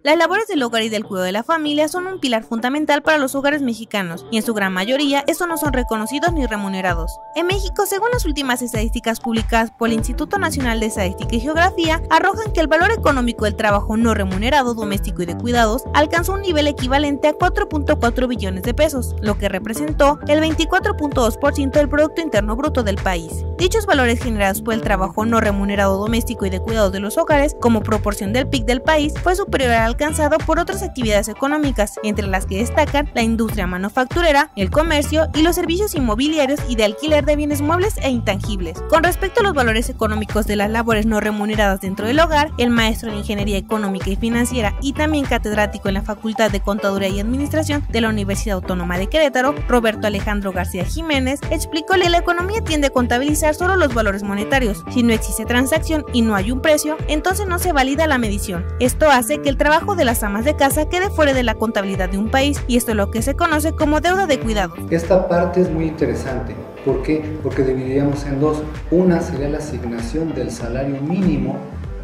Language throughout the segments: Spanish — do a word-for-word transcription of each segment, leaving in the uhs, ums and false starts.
Las labores del hogar y del cuidado de la familia son un pilar fundamental para los hogares mexicanos, y en su gran mayoría estos no son reconocidos ni remunerados. En México, según las últimas estadísticas publicadas por el Instituto Nacional de Estadística y Geografía, arrojan que el valor económico del trabajo no remunerado doméstico y de cuidados alcanzó un nivel equivalente a cuatro punto cuatro billones de pesos, lo que representó el veinticuatro punto dos por ciento del Producto Interno Bruto del país. Dichos valores generados por el trabajo no remunerado doméstico y de cuidados de los hogares, como proporción del P I B del país, fue superior al alcanzado por otras actividades económicas, entre las que destacan la industria manufacturera, el comercio y los servicios inmobiliarios y de alquiler de bienes muebles e intangibles. Con respecto a los valores económicos de las labores no remuneradas dentro del hogar, el maestro de Ingeniería Económica y Financiera y también catedrático en la Facultad de Contaduría y Administración de la Universidad Autónoma de Querétaro, Roberto Alejandro García Jiménez, explicó que la economía tiende a contabilizar solo los valores monetarios. Si no existe transacción y no hay un precio, entonces no se valida la medición. Esto hace que el trabajo de las amas de casa quede fuera de la contabilidad de un país, y esto es lo que se conoce como deuda de cuidados. Esta parte es muy interesante. ¿Por qué? Porque dividiríamos en dos. Una sería la asignación del salario mínimo,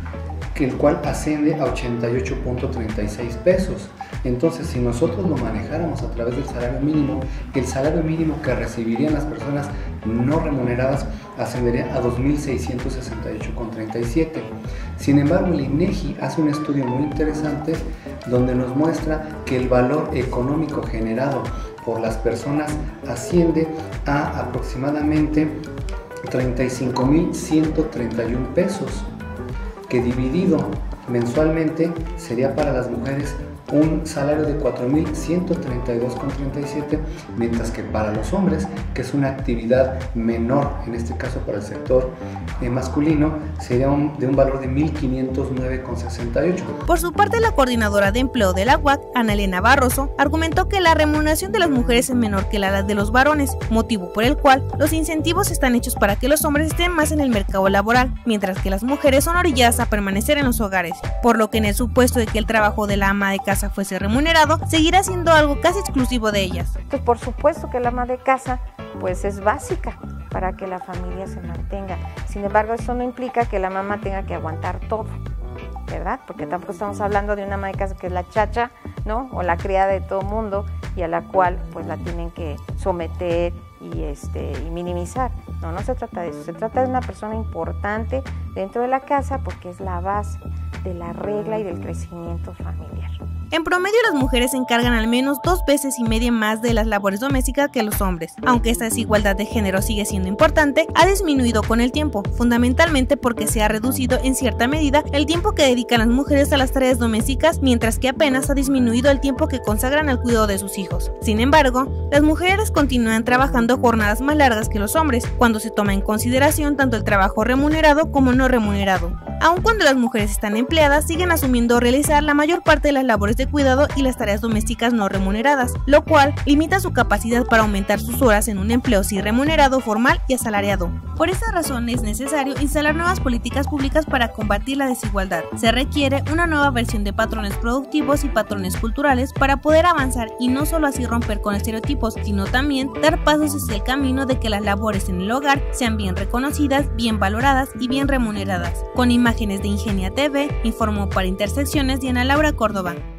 que el cual asciende a ochenta y ocho punto treinta y seis pesos. Entonces, si nosotros lo manejáramos a través del salario mínimo, el salario mínimo que recibirían las personas no remuneradas ascendería a dos mil seiscientos sesenta y ocho punto treinta y siete. Sin embargo, el INEGI hace un estudio muy interesante donde nos muestra que el valor económico generado por las personas asciende a aproximadamente treinta y cinco mil ciento treinta y uno pesos, que dividido mensualmente sería para las mujeres un salario de cuatro mil ciento treinta y dos punto treinta y siete, mientras que para los hombres, que es una actividad menor, en este caso para el sector eh, masculino, sería un, de un valor de mil quinientos nueve punto sesenta y ocho. Por su parte, la coordinadora de empleo de la U A C, Ana Elena Barroso, argumentó que la remuneración de las mujeres es menor que la de los varones, motivo por el cual los incentivos están hechos para que los hombres estén más en el mercado laboral, mientras que las mujeres son orilladas a permanecer en los hogares, por lo que en el supuesto de que el trabajo de la ama de casa fuese remunerado, seguirá siendo algo casi exclusivo de ellas. Pues por supuesto que la ama de casa pues es básica para que la familia se mantenga. Sin embargo, eso no implica que la mamá tenga que aguantar todo, ¿verdad? Porque tampoco estamos hablando de una ama de casa que es la chacha, ¿no? O la criada de todo mundo, y a la cual pues la tienen que someter y, este, y minimizar. No, no se trata de eso. Se trata de una persona importante dentro de la casa porque es la base de la regla y del crecimiento familiar. En promedio, las mujeres se encargan al menos dos veces y media más de las labores domésticas que los hombres. Aunque esta desigualdad de género sigue siendo importante, ha disminuido con el tiempo, fundamentalmente porque se ha reducido en cierta medida el tiempo que dedican las mujeres a las tareas domésticas, mientras que apenas ha disminuido el tiempo que consagran al cuidado de sus hijos. Sin embargo, las mujeres continúan trabajando jornadas más largas que los hombres, cuando se toma en consideración tanto el trabajo remunerado como no remunerado. Aun cuando las mujeres están empleadas, siguen asumiendo realizar la mayor parte de las labores de cuidado y las tareas domésticas no remuneradas, lo cual limita su capacidad para aumentar sus horas en un empleo sí remunerado, formal y asalariado. Por esta razón es necesario instalar nuevas políticas públicas para combatir la desigualdad. Se requiere una nueva versión de patrones productivos y patrones culturales para poder avanzar y no solo así romper con estereotipos, sino también dar pasos hacia el camino de que las labores en el hogar sean bien reconocidas, bien valoradas y bien remuneradas. Con imágenes de Ingenia T V, informó para Intersecciones Diana Laura Córdoba.